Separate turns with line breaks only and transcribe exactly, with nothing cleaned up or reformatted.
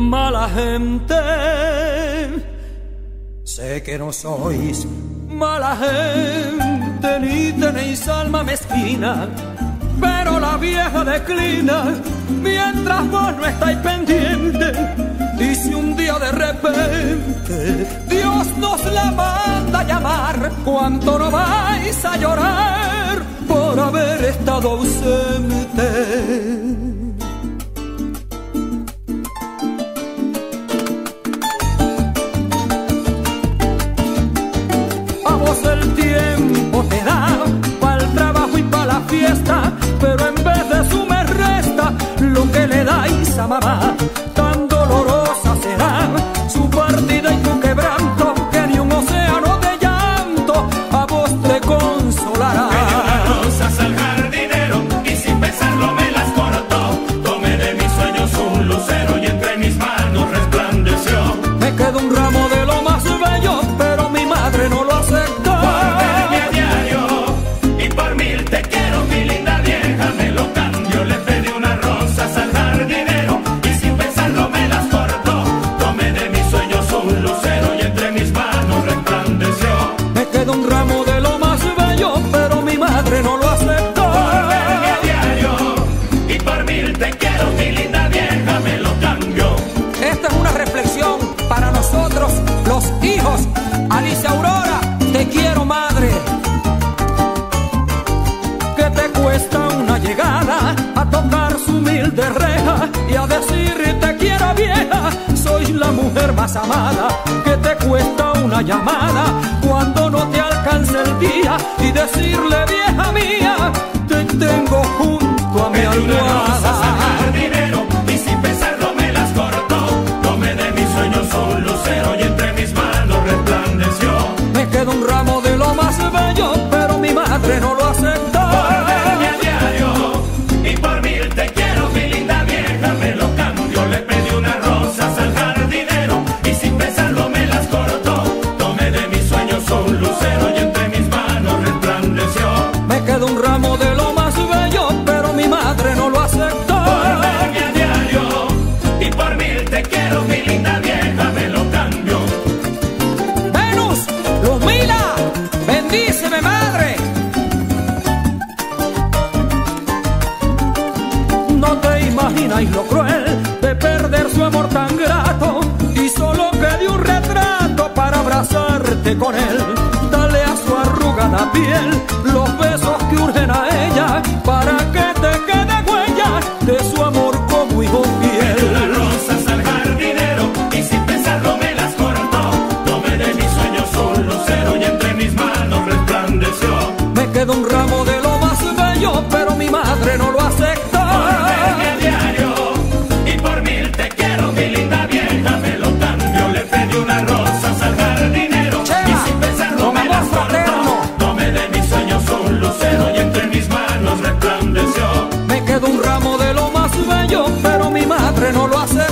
mala gente. Sé que no sois mala gente ni tenéis alma mezquina, pero la vieja declina mientras vos no estáis pendiente. Y si un día de repente Dios nos la manda a llamar, ¿cuánto no vais a llorar por haber estado ausente? El tiempo te da para el trabajo y para la fiesta, pero en vez de eso me resta lo que le dais a mamá. Tan dolorosa será su partida y tu quebranto, que ni un océano de llanto a vos te consolará.
Me dio unas rosas al jardinero y sin pensarlo me las cortó. Tomé de mis sueños un lucero y entre mis manos resplandeció.
Me quedó un ramo de lo más bello, pero mi madre no lo aceptó. Un ramo de lo más bello, pero mi madre no lo aceptó.
Por verme a diario y por mil te quiero, mi linda vieja me lo cambió.
Esta es una reflexión para nosotros, los hijos. Alicia Aurora, te quiero, madre. ¿Qué te cuesta una llegada a tocar su humilde reja y a decir te quiero, vieja? Sois la mujer más amada. ¿Qué te cuesta una llamada cuando no te alcance el día y decirle vieja mía te tengo junto a mi almohada?
Jardinero y sin pensarlo me las cortó. Tomé de mis sueños un lucero y entre mis manos resplandeció.
Me quedó un ramo de lo más bello, pero mi madre no lo aceptó.
Por verme a diario y por mil te quiero, mi linda vieja me lo cambió. Le pedí unas rosas al jardinero y sin pensarlo me las cortó. Tomé de mis sueños un lucero y entre mis manos resplandeció.
Me quedó un ramo de lo más bello, pero mi madre no lo aceptó.
Por verme a diario y por mil te quiero, mi linda vieja me lo cambió.
Venus, Luzmila, bendíceme, madre. No te imagináis lo cruel de perder su amor tan grato y solo quedé un retrato para abrazarte con él. Dale a su arrugada piel los besos que urgen a ella para que te quede huella de su amor como hijo fiel.
Me dio unas rosas al jardinero y sin pensarlo me las cortó. Tomé de mis sueños un lucero y entre mis manos resplandeció.
Me quedó un ramo de lo más bello, pero mi madre no lo aceptó.
Por verme a diario y por mil te quiero, mi linda vieja me lo cambió. Le pedí unas rosas al jardinero
Chema,
y sin pensarlo me las cortó. Tomé de mis sueños un lucero y entre mis manos resplandeció.
Me quedó un ramo de lo más bello, pero mi madre no lo aceptó.